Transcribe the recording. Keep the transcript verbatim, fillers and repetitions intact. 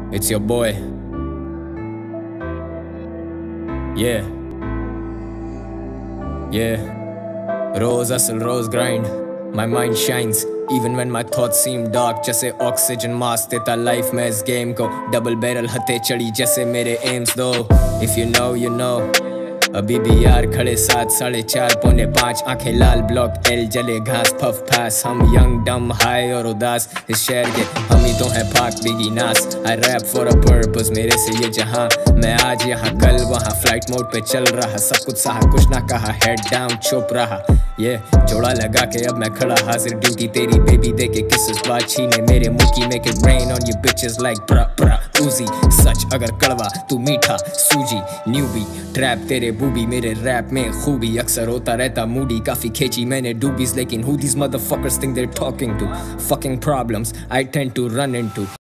It's your boy. Yeah, yeah. Rose hustle, rose grind. My mind shines even when my thoughts seem dark. जैसे oxygen mask देता life में इस game को. Double barrel हथे चढ़ी जैसे मेरे aims दो. If you know, you know. अभी भी यार खड़े साथ साढ़े चार पौने पाँच आंखें लाल ब्लॉक एल जले घास फफ फास. हम यंग डम हाई और उदास इस शहर के हम ही तो हैं Pac Biggie Nas. I rap for a purpose मेरे से ये जहां. मैं आज यहाँ कल वहाँ फ्लाइट मोड पे चल रहा. सब कुछ सहा कुछ ना कहा हेड डाउन चुप रहा. ये yeah, जोड़ा लगा के अब मैं खड़ा हाजिर ड्यूटी तेरी बेबी दे के किस बात छीने मेरे मुंह की. Make it rain on you bitches like brr brr Uzi. सच अगर कड़वा तू मीठा सूजी न्यूबी ट्रैप तेरे बूबी मेरे रैप में खूबी. अक्सर होता रहता मूडी काफी खींची मैंने डूबीज लेकिन who these motherfuckers think they're talking to. Fucking problems I tend to run into.